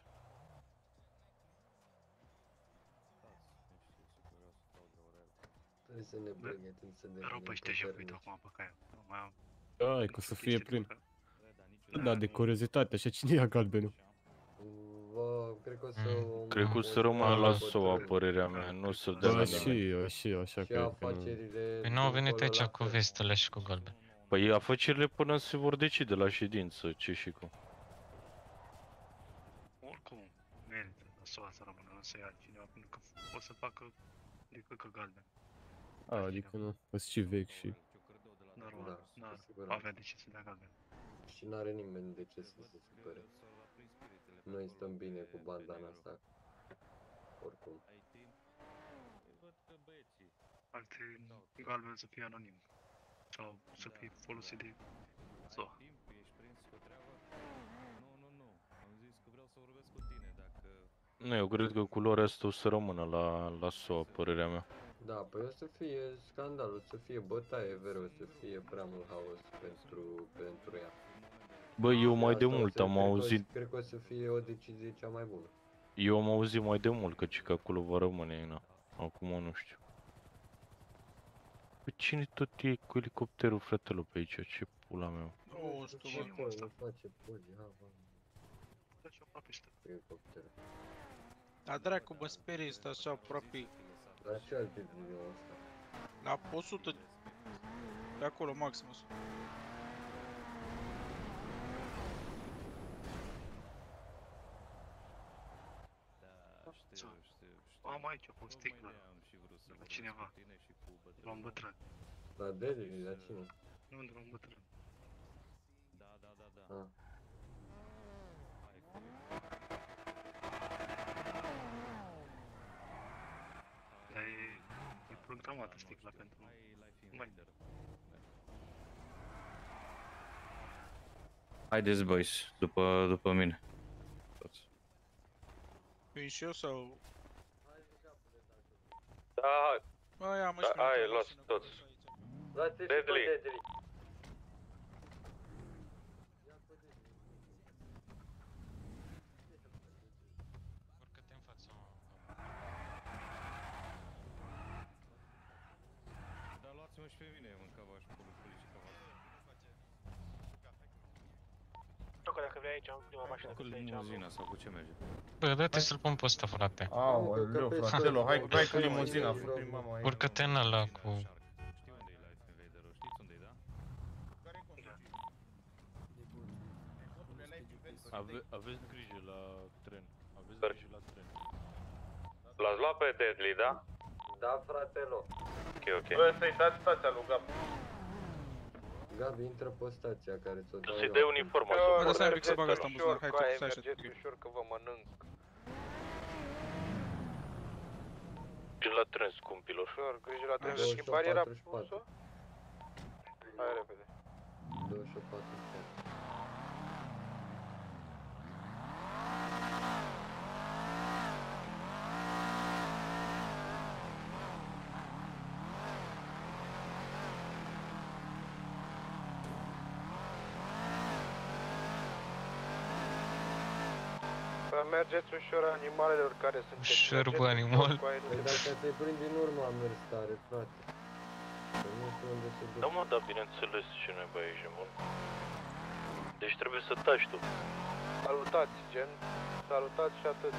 Trebuie să ne pregătim să devenim Rău pe ăștia și uite acum pe caia. Nu mai am. Da, că să fie plin. Da, de curiozitate, așa cine ia galbenul? Cred că o să... Cred că o să rămână la SOA, părerea mea, nu o să dea la nimeni. Și eu, așa cred că nu. Păi nu au venit aici cu vestele și cu galben. Păi afacerile până se vor decide la ședință, ce și cum. Oricum, merită la SOA să rămână, nu să ia cineva, pentru că o să facă de căcă galben. Adică nu, o-s și vechi și... Dar avea de ce să dea galben. Și n-are nimeni de ce să se supere. Noi stăm bine cu bandana asta. Oricum. Alte galben să fie anonim. Sau să fie folosit de SOA. Nu, eu cred că culoarea asta o să rămână la SOA, părerea mea. Da, păi o să fie scandal, o să fie bătaie, o să fie prea mult haos pentru ea. Bă, eu mai de Asta mult am auzit... Cred că o să fie o decizie cea mai bună. Eu am auzit mai de mult că acolo va rămâne, na. Acum nu știu. Păi cine tot e cu elicopterul, fratelor, pe aici? Ce pula mea? Nu știu, bă, Ce face poli, face aproape ăsta. Elicopterul. A dracu, mă sperie, este așa aproape. La ce altitudine asta? La 100 de acolo, Maximus. Am aici o sticlă de la cineva, de la un bătrân. La Deli, la cine? Nu, de la un bătrân. Ah. Dar e programată sticla pentru Haideți, boys, după mine. Toți. Vin și eu sau... Da, hai. Aia, mă, Da, hai, luați toți. Deadly. Urcă-te în față. Dar luați-mă și pe mine, în cavaș, cu poliție cavaș. Tocă, dacă vrei aici, am prima mașină. Cu limuzina sau cu ce merge? Bă, dă-te să-l pun pe ăsta, frate. Aoleu, fratelo, hai cu limuzina, fă mama aici. Urcă-te în ăla cu... Știi unde e Life Invader-ul? Știți unde e, da? Aveți grijă la tren. Aveți grijă la tren. L-ați luat pe Deadly, da? Da, fratelo. Ok. Bă, să-i dați stația lui Gab. Gabi, intră pe stația care ți-o dau Să-i dai uniforma. Mă, lăsai un pic să bag asta în buzunar, hai, tu, stai așa. Mergeți ușor că vă mănânc. Grijă la tren, scumpilor. Ușor, grijă la tren. Schimbare era pusă? Hai repede. 28-44. Mergeți ușor animalelor care sunt... Ușor, bă, animal. Păi dacă să-i prind din urmă am mers tare, frate. Că nu știu unde se duc. Da, mă, da, bineînțeles ce noi băi aici, mă. Deci trebuie să taci tu. Salutați, gen. Salutați și atât.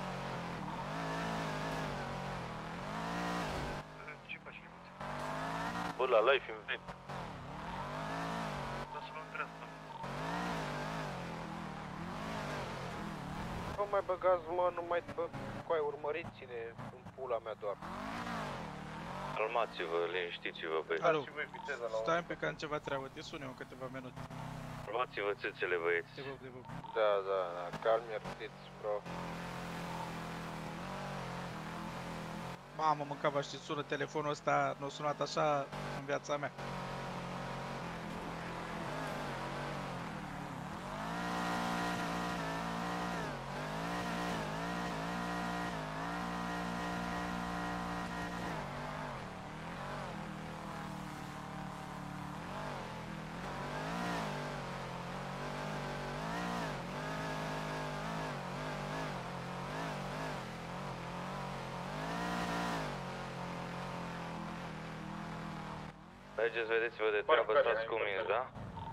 Ce faci, Limuț? Bă, la Life Invader. Da să luăm dreapta. Nu mai băgați, mă, nu mai coai, urmăriți-ne în pula mea doar. Calmați-vă, liniștiți-vă, băieți. Alo, stai un pic că am ceva treabă, te sun eu în câteva minute. Calmați-vă țâțele, băieți. Te pup, te pup. Da, calm iertiți, bro. Mamă, mâncava, știi, sună telefonul ăsta, n-a sunat așa în viața mea. Mergeți, vedeți-vă de treabă, stați cuminți, da?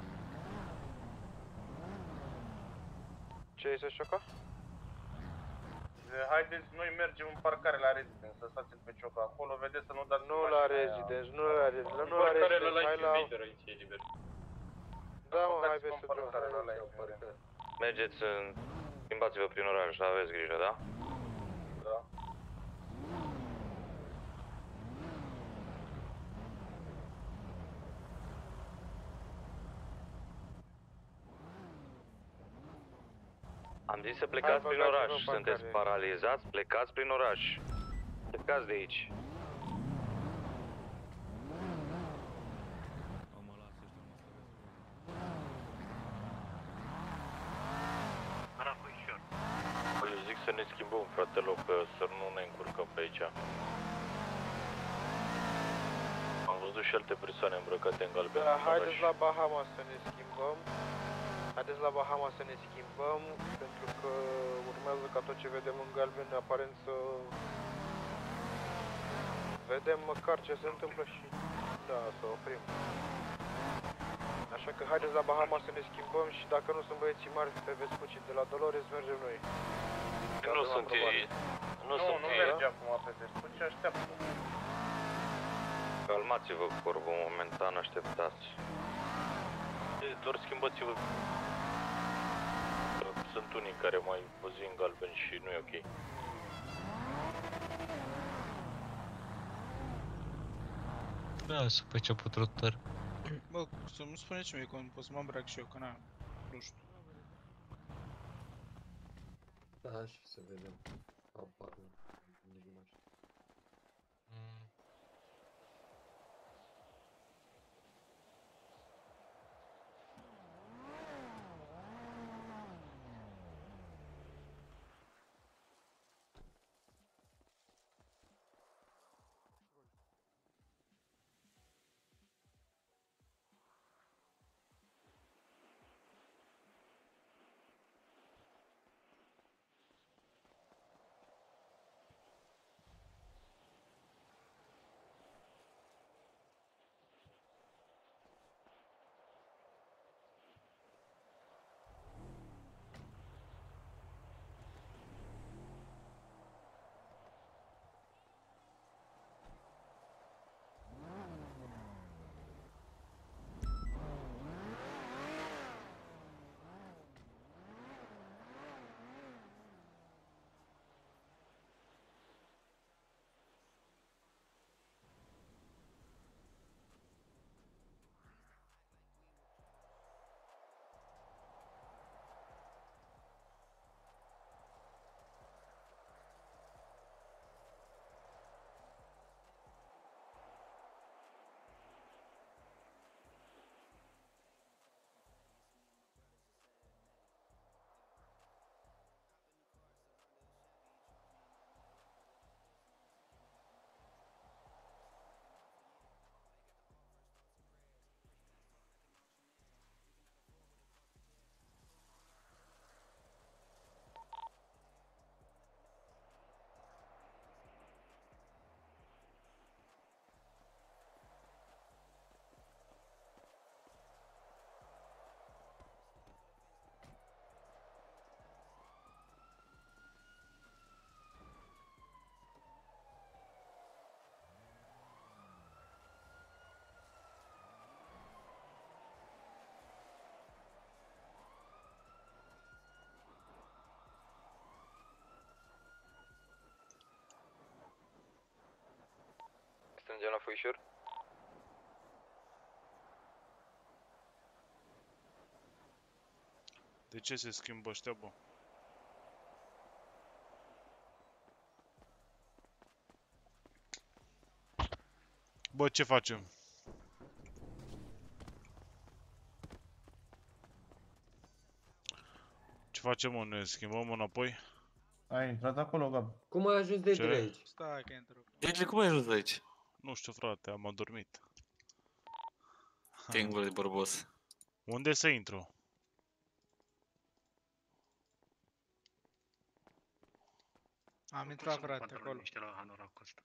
Ce este Șoca? Haideți, noi mergem în parcare la Residence, lăsați-l pe Cioca acolo, vedeți să nu dați Nu la Residence, nu la Residence, nu la Residence, hai la... Da, mă, hai pe sub. Mergeți, schimbați-vă prin oraș, aveți grijă, da? Da. Am zis să plecați prin oraș, sunteți paralizați, plecați prin oraș. Plecați de aici. Eu zic să ne schimbăm, fratelor, că să nu ne încurcăm pe aici. Am văzut și alte persoane îmbrăcate în galben. Haideți la Bahamas să ne schimbăm. Haideți la Bahamas să ne schimbăm, pentru că urmează ca tot ce vedem în galben aparent să vedem măcar ce se întâmplă și da, să oprim. Așa că haideți la Bahamas să ne schimbăm și dacă nu sunt băieții mari pe Vespucci de la Dolores, mergem noi. Nu sunt ei. Nu merge acum pe Vespucci, așteaptă. Calmați-vă, corbul, momentan așteptați. Doar schimbați-vă. Sunt unii care mai văzut în galben și nu e ok. Da, să pe ce putrutări. Bă, să nu spuneți mie cum pot să mă îmbrac și eu, că na, nu știu. Da, și să vedem. Apar, nici nu mai știu. Ajungem la Foișor. De ce se schimbă ăștia, bă? Bă, ce facem? Ce facem, mă? Ne schimbăm înapoi? Ai intrat acolo, Gab. Cum ai ajuns de Ce? aici? Stai că intru. Deadly, cum ai ajuns aici? Nu știu, frate, am adormit. Tingul de bărbos. Unde să intru? Am intrat, frate, acolo. Niște la hanoracul ăsta.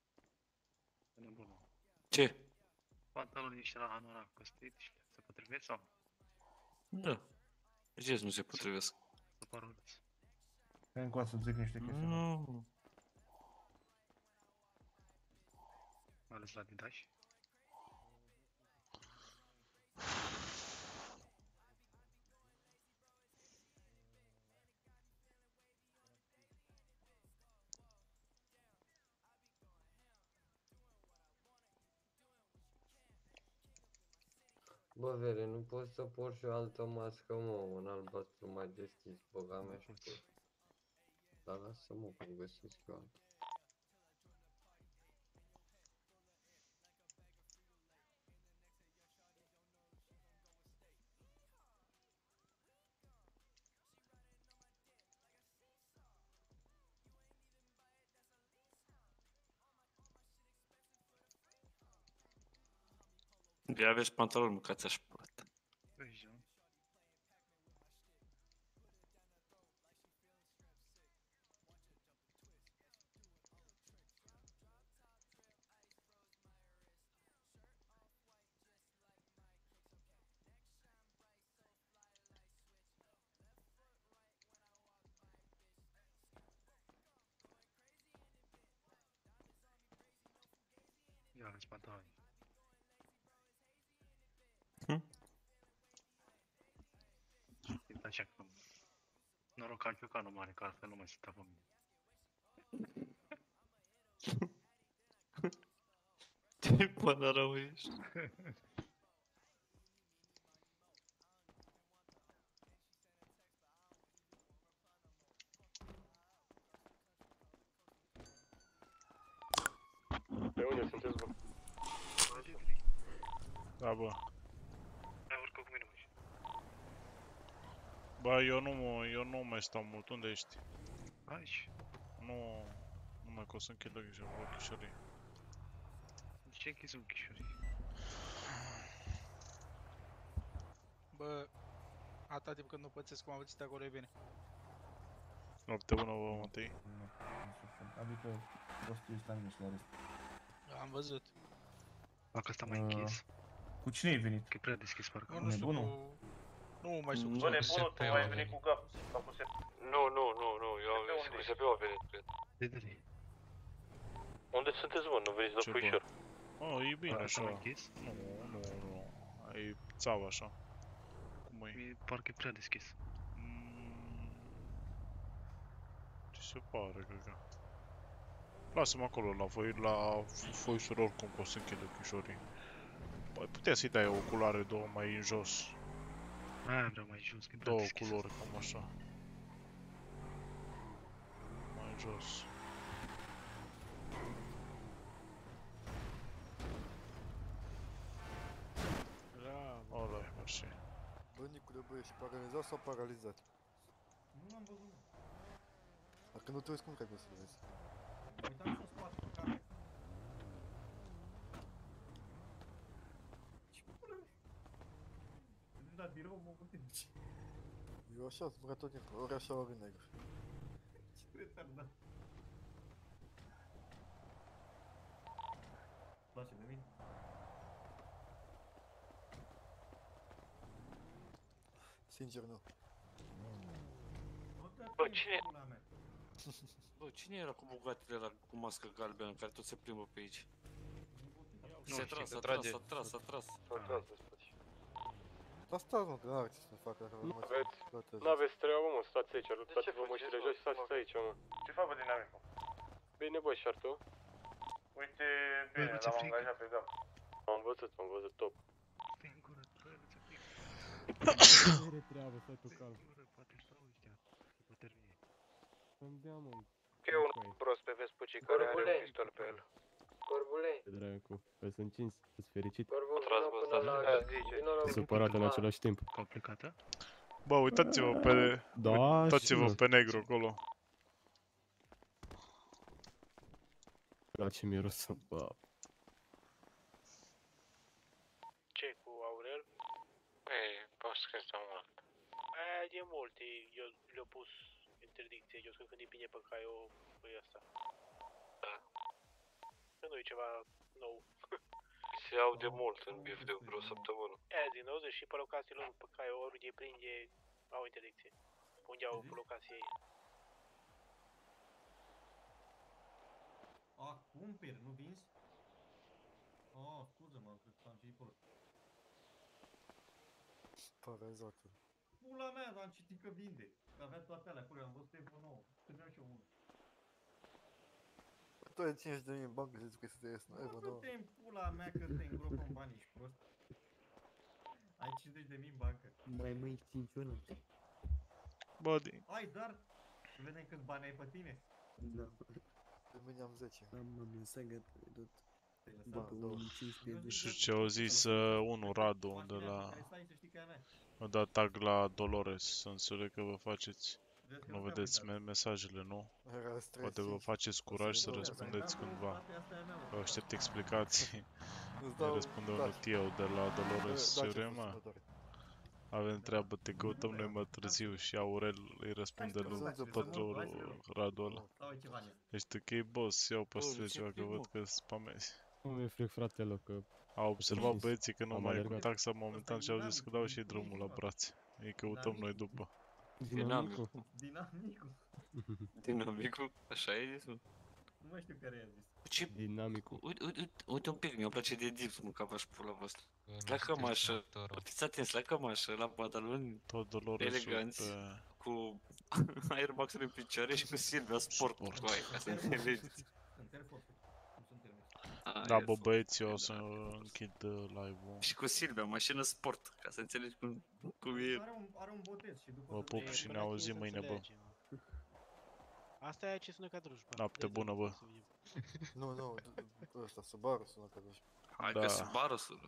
Ce? Pantaloni niște la hanoracul ăsta, se potrivesc sau? Da. De ce nu se potrivesc? Să pară urâți. Hai încoa să zic niște chestii. Nu. Mai ales la Didaș. Bă, Vere, nu pot să port și o altă mască, mă, un albastru mai deschis, băga mea și tot. Dar lasă-mă cum găsesc eu altă. De aveți pantaloni, mâncați așa plată. Ia aveți pantaloni. Așa că noroc al Piucanu mare, că altfel nu mai stătea pe mine. Ce până rău ești? Pe unde sunteți, bă? Da, bă. Hai, urcă cu mine, mă. Bă, eu nu mai stau mult. Unde ești? Aici. Nu mai că o să închid ochișorii. De ce închizi ochișorii? Bă, atâta timp când nu pățesc cum aveți acolo e bine. Noapte bună, vă întâi. Adică prostul ăsta nu la rest. Am văzut. Dacă ăsta mai închis. Cu cine ai venit? Că e prea deschis, parcă. Nu știu cu... Nu mai știu cu Bă, nebunul, tu ai venit cu Gab. Nu, eu am venit cu SP-ul a venit, cred. De. Unde sunteți, bă? Nu veniți la Foișor? Oh, e bine așa. închis? Nu. E țeavă așa. Cum e? Parcă e prea deschis. Ce se pare, cred că. Lasă-mă acolo, la Foișor oricum că o să închid ochișorii. Păi putea să-i dai o culoare două mai în jos. Aia vreau mai jos, că e prea Două deschis. culori, cam așa. Mai jos. Ăla, mersi. Bă, Nicule, bă, ești paralizat sau paralizat? Nu am văzut. Dacă nu te uiți, cum trebuie să-l vezi? Uitam să spate pe camera. Ce pula mea? Am dat birou, mă putem. Eu așa, sunt băgat tot timpul, ori așa, ori negru. Ce retardat. Place de mine? Sincer, nu. Bă, cine... Bă, cine era cu bugatele ăla cu mască galbenă, care tot se plimbă pe aici? S-a tras. Dar stați, mă, că n-are ce să facă dacă nu N-aveți treabă, mă, stați aici, luați-vă măștile jos și stați aici, mă. Ce fac, bă, dinamicul? Bine, bă, și tu? Uite, bine, l-am angajat pe cap. M-am văzut top. Are treabă, stai tu calm. Să-mi dea, mă. E un prost pe Vespucci care are un pistol pe el. Corbule. Ce dracu, că sunt cins, sunt fericit. Corbu, vină până la... Sunt supărat în același timp. Complicată? Bă, uitați-vă pe... Da, uitați-vă pe negru acolo. La ce miros, bă. Ce cu Aurel? Ei, poți că stau mult. Aia e mult, eu le-au pus interdicție, eu sunt când îi bine pe cai o pe ăsta. Da. Că nu e ceva nou. Se aude mult în bif de vreo săptămână. Aia din 90 și pe locațiile lor pe cai oriunde îi prinde au interdicție. Unde au pe locație ei. A, cumperi, nu vinzi? Oh, scuză-mă, cred că am citit pe ăla. Parazatul. Pula mea, dar am citit că vinde. Că avea toate alea acolo, am văzut Evo 9. Câteam și eu unul. Tu ai 50.000 în bancă și zici că este ies, nu? Evo, Nu te în pula mea că te îngrop în bani, ești prost. Ai 50.000 în bancă. Mai mâini 5-1. Body. Hai, dar să vedem câți bani ai pe tine. Da. De mâine am 10. Am lăsat gata de tot. Da, După 15 Nu știu ce au zis unul Radu de la... Stai să știi că e a mea. a dat tag la Dolores, în sensul că vă faceți... Nu vedeți mesajele, nu? Poate vă faceți curaj să răspundeți cândva. Vă aștept explicații. Îi răspunde unul Tieu de la Dolores și Rema. Avem treabă, te căutăm noi mai târziu și Aurel îi răspunde lui pătorul Radu ăla. Ești ok, boss, iau păstră ceva că văd că spamezi. Nu mi-e fric, fratele, că... Au observat băieții că nu mai e contact sau momentan și au zis că dau și ei drumul la brațe. Îi căutăm noi după. Dinamicul. Dinamicul. Dinamicul? Așa e zis? Nu mai știu care i-a zis. Ce? Dinamicul. Uite un pic, mi-o place de dips, nu ca v-aș pula voastră. La cămașă, fiți atenți, la cămașă, la pantaloni eleganți, cu airbox-uri în picioare și cu Silvia Sport, coai, ca să înțelegeți. Da, bă, băieți, eu o să închid live-ul. Și cu Silvia, mașină sport, ca să înțelegi cum e. Are un botez și după... Vă pup și ne auzim mâine, bă. Asta e ce sună ca drujba. Noapte bună, bă. Nu, ăsta, Subaru sună ca drujba. Hai că Subaru sună.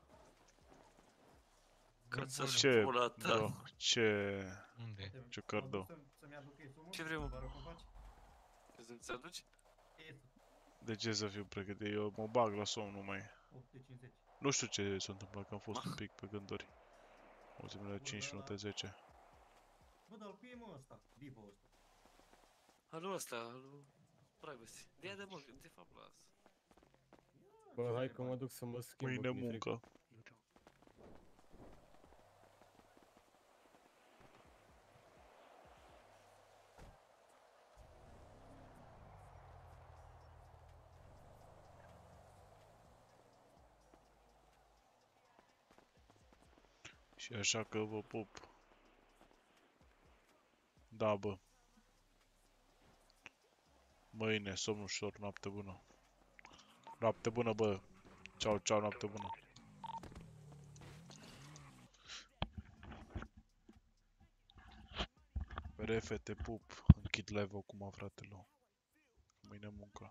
Ce? Bă, ce... Ce cardă? Ce vrem? Să-ți aduci? De ce să fiu pregătit? Eu mă bag la somn numai. 850. Nu știu ce s-a întâmplat, că am fost un pic pe gânduri. Ultimele 5 minute 10. Bă, dar cu e mă ăsta? Vivo ăsta. Alu ăsta, alu... Privacy. De-aia de mă, de fapt las. Bă, hai că mă duc să mă schimb. Mâine muncă. Și așa că vă pup. Da, bă. Mâine, somn ușor, noapte bună. Noapte bună, bă. Ceau, ceau, noapte bună. Refe, te pup. Închid live-ul acum, fratelor. Mâine muncă.